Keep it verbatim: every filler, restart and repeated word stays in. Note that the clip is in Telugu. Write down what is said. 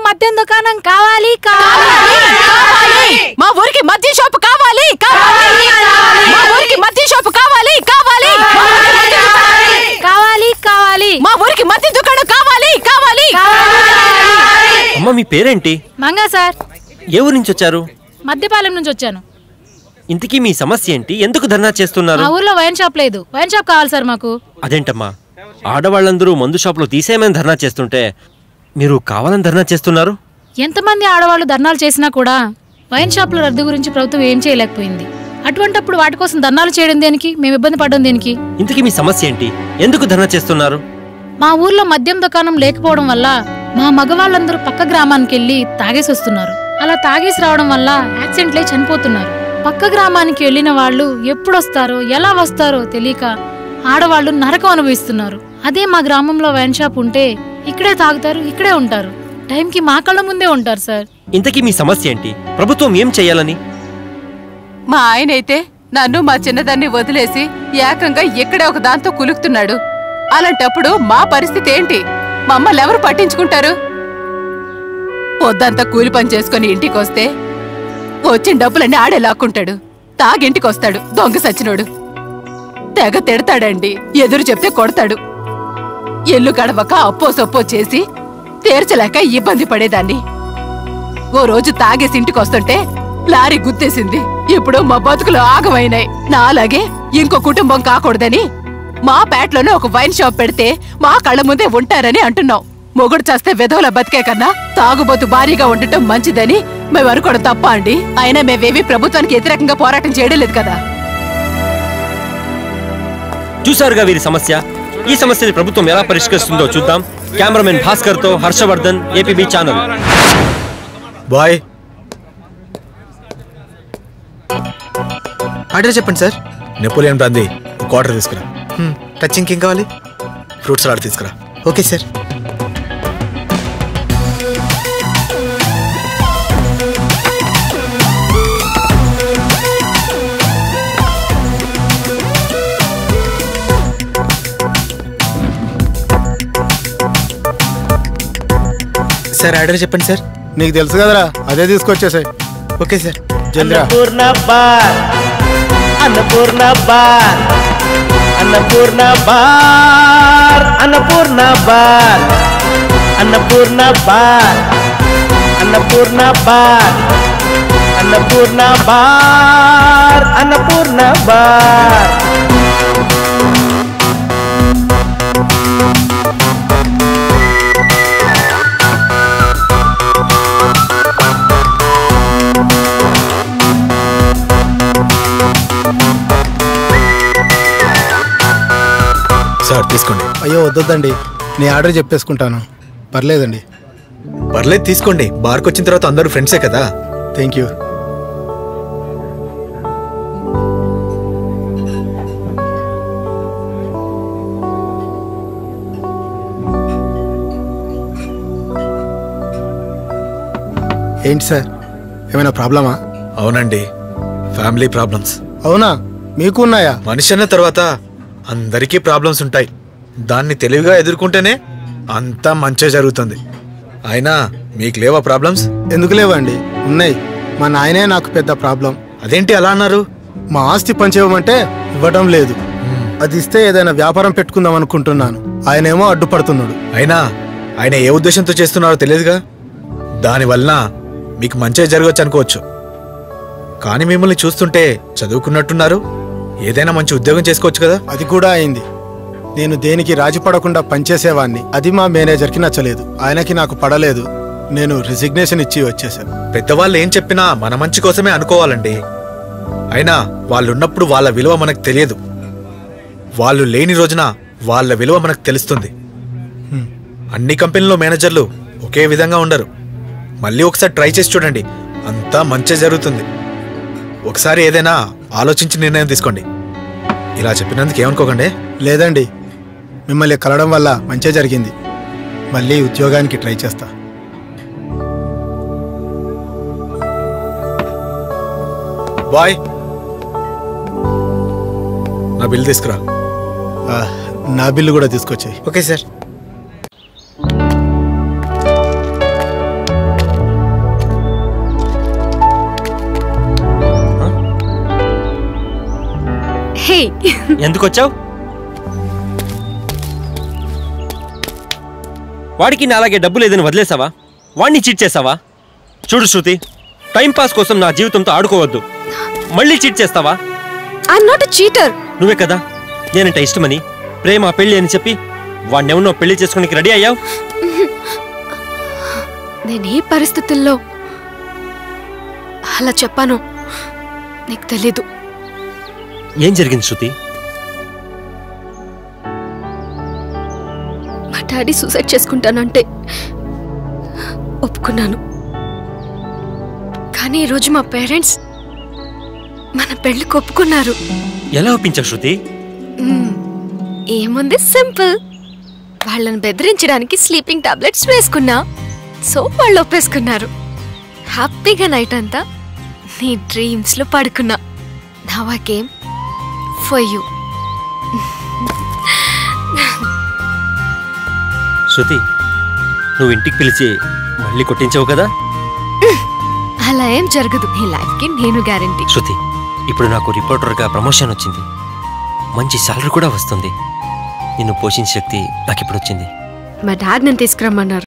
మద్యం దుకాణం కావాలి కావాలి మా ఊరికి మద్యం షాప్ కావాలి కావాలి మా ఊరికి మద్యం షాప్ కావాలి కావాలి కావాలి కావాలి మా ఊరికి మద్యం దుకాణం కావాలి కావాలి. అమ్మ మీ పేరేంటి? మంగా సార్. ఏ ఊరు నుంచి వచ్చారు? మద్యపాలెం నుంచి వచ్చాను. ఇంతకీ మీ సమస్య ఏంటి? ఎందుకు ధర్నా చేస్తున్నారు? మా ఊర్లో వైన్ షాప్ లేదు, వైన్ షాప్ కావాలి సార్ మాకు. అదేంటమ్మా, ఆడవాళ్ళందరూ మందు షాప్ లో తీసేయమని ధర్నా చేస్తుంటే మీరు కావాలని ధర్నా చేస్తున్నారు? ఎంతమంది ఆడవాళ్ళు ధర్నాలు చేసినా కూడా వైన్ షాప్ల రద్దు గురించి ప్రభుత్వం ఏం చేయలేకపోయింది. అటువంటప్పుడు వాటి కోసం ధర్నాలు చేయడం దేనికి, మేము ఇబ్బంది పడడం దేనికి? ఇంతకీ మీ సమస్య ఏంటి? ఎందుకు ధర్నా చేస్తున్నారు? మా ఊర్లో మద్యం దుకాణం లేకపోవడం వల్ల మా మగవాళ్ళందరూ పక్క గ్రామానికి వెళ్లి తాగేసి వస్తున్నారు. అలా తాగేసి రావడం వల్ల యాక్సిడెంట్లై చనిపోతున్నారు. పక్క గ్రామానికి వెళ్లిన వాళ్ళు ఎప్పుడొస్తారో ఎలా వస్తారో తెలియక ఆడవాళ్లు నరకం అనుభవిస్తున్నారు. అదే మా గ్రామంలో వైన్ షాప్ ఉంటే ఇక్కడే తాగుతారు, ఇక్కడే ఉంటారు, టైంకి మా కళ్ళ ముందే ఉంటారు సార్. ఇంతకీ మీ సమస్య ఏంటి? ప్రభుత్వం ఏం చెయ్యాలని? మా ఆయన అయితే నన్ను మా చిన్నదాన్ని వదిలేసి ఏకంగా ఇక్కడే ఒక దాంతో కులుకుతున్నాడు. అలాంటప్పుడు మా పరిస్థితి ఏంటి? మమ్మల్ని ఎవరు పట్టించుకుంటారు? పొద్దంతా కూలి పని చేసుకుని ఇంటికొస్తే వచ్చిన డబ్బులన్నీ ఆడే లాక్కుంటాడు. తాగింటికొస్తాడు దొంగ సచ్చినోడు. తెగ తిడతాడండి, ఎదురు చెప్తే కొడతాడు. ఎల్లు గడవక అప్పో సొప్పో చేసి తీర్చలేక ఇబ్బంది పడేదాన్ని. ఓ రోజు తాగేసి ఇంటికొస్తుంటే లారీ గుద్దేసింది. ఇప్పుడు మా బతుకులు ఆగమైనాయి. నా అలాగే ఇంకో కుటుంబం కాకూడదని మా పేటలోనే ఒక వైన్ షాప్ పెడితే మా కళ్ళ ముందే ఉంటారని అంటున్నాం. మొగుడు చేస్తే విధవుల బతికే కన్నా తాగుబోతు భారీగా ఉండటం మంచిదని మేము అనుకోవడం తప్ప అండి? అయినా మేమేవి ప్రభుత్వానికి వ్యతిరేకంగా పోరాటం చేయడం లేదు కదా. చూసారుగా వీరి సమస్య. ఈ సమస్యని ప్రభుత్వం ఎలా పరిష్కరిస్తుందో చూద్దాం. కెమెరామెన్ భాస్కర్ తో Harshavardhan, ABP channel. Boy order చెప్పండి సార్. నెపోలియన్ బ్రాందీ ఒక ఆర్డర్ తీసుకురా. టచింగ్ ఏం కావాలి? ఫ్రూట్స్ సలాడ్ తీసుకురా. Okay sir. సార్ ఆర్డర్ చెప్పండి సార్. నీకు తెలుసు కదరా, అదే తీసుకొచ్చేసాయి. Okay sir. జల్దిరా. Annapurna bar Annapurna bar Annapurna bar Annapurna bar Annapurna bar Annapurna bar Annapurna bar Annapurna bar. Sir తీసుకోండి. అయ్యో వద్దొద్దండి, నేను ఆర్డర్ చెప్పేసుకుంటాను. పర్లేదండి. పర్లేదు తీసుకోండి. బార్కి వచ్చిన తర్వాత అందరూ ఫ్రెండ్సే కదా. Thank you. ఏంటి సార్, ఏమైనా ప్రాబ్లమా? అవునండి, ఫ్యామిలీ ప్రాబ్లమ్స్. అవునా, మీకు ఉన్నాయా? మనిషి అన్న తర్వాత అందరికీ ప్రాబ్లమ్స్ ఉంటాయి. దాన్ని తెలివిగా ఎదుర్కొంటేనే అంతా మంచిగా జరుగుతుంది. అయినా మీకు లేవా ప్రాబ్లమ్స్? ఎందుకు లేవండి, ఉన్నాయి. మా నాయనే నాకు పెద్ద ప్రాబ్లం. అదేంటి అలా అన్నారు? మా ఆస్తి పంచేయమంటే ఇవ్వడం లేదు. అది ఇస్తే ఏదైనా వ్యాపారం పెట్టుకుందాం అనుకుంటున్నాను. ఆయనేమో అడ్డుపడుతున్నాడు. అయినా ఆయన ఏ ఉద్దేశంతో చేస్తున్నారో తెలియదుగా. దానివల్ల మీకు మంచిగా జరగవచ్చు అనుకోవచ్చు. కానీ మిమ్మల్ని చూస్తుంటే చదువుకున్నట్టున్నారు. ఏదైనా మంచి ఉద్యోగం చేసుకోవచ్చు కదా. అది కూడా అయింది. నేను దేనికి రాజీ పడకుండా పనిచేసేవాడిని. అది మా మేనేజర్కి నచ్చలేదు. ఆయనకి నాకు పడలేదు. నేను రిజిగ్నేషన్ ఇచ్చి వచ్చేసాను. పెద్దవాళ్ళు ఏం చెప్పినా మన మంచి కోసమే అనుకోవాలండి. అయినా వాళ్ళు ఉన్నప్పుడు వాళ్ళ విలువ మనకు తెలియదు. వాళ్ళు లేని రోజున వాళ్ళ విలువ మనకు తెలుస్తుంది. అన్ని కంపెనీలో మేనేజర్లు ఒకే విధంగా ఉండరు. మళ్ళీ ఒకసారి ట్రై చేసి చూడండి, అంతా మంచి జరుగుతుంది. ఒకసారి ఏదైనా ఆలోచించి నిర్ణయం తీసుకోండి. ఇలా చెప్పినందుకు ఏమనుకోకండి. లేదండి, మిమ్మల్ని కలవడం వల్ల మంచి జరిగింది. మళ్ళీ ఉద్యోగానికి ట్రై చేస్తా. బాయ్, నా బిల్ తీసుకురా. నా బిల్లు కూడా తీసుకొచ్చాయి. Okay sir. ఎందుకు వచ్చావు? వాడికి నా అలాగే డబ్బు లేదని వదిలేసావా? వాడిని చీట్ చేసావా? చూడు శృతి, టైం పాస్ కోసం నా జీవితంతో ఆడుకోవద్దు. మళ్ళీ చీట్ చేస్తావా? I'm not a cheater. నువ్వే కదా నేనంటే ఇష్టమని, ప్రేమ పెళ్లి అని చెప్పి వాడిని ఎవరినో పెళ్లి చేసుకోనికి రెడీ అయ్యావు. నేను ఏ పరిస్థితుల్లో అలా చెప్పాను నీకు తెలీదు. ఏం జరిగింది శృతి? మా డాడీ సూసైడ్ చేసుకుంటానంటే ఒప్పుకున్నాను. కానీ ఈరోజు మా పేరెంట్స్ మన పెళ్లికి ఒప్పుకున్నారు. ఎలా ఒప్పించావు శృతి? మ్మ్. ఏముంది, సింపుల్. వాళ్ళని బెదిరించడానికి స్లీపింగ్ టాబ్లెట్స్ వేసుకున్నా, సో వాళ్ళు ఒప్పేసుకున్నారు. హ్యాపీగా నైట్ అంతా నీ డ్రీమ్స్ లో పడుకున్నా. Now I came for you. Shruti, నువ్వు ఇంటికి పిలిచి మళ్ళీ కొట్టించావు కదా? అలా ఏం జరగదు. నీ లైఫ్ కి నేను గ్యారంటీ. శృతి, ఇప్పుడు నాకు రిపోర్టర్గా ప్రమోషన్ వచ్చింది, మంచి సాలరీ కూడా వస్తుంది. నిన్ను పోషించే శక్తి నాకు ఇప్పుడు వచ్చింది. మా డాడ్ నేను తీసుకురమ్మన్నారు.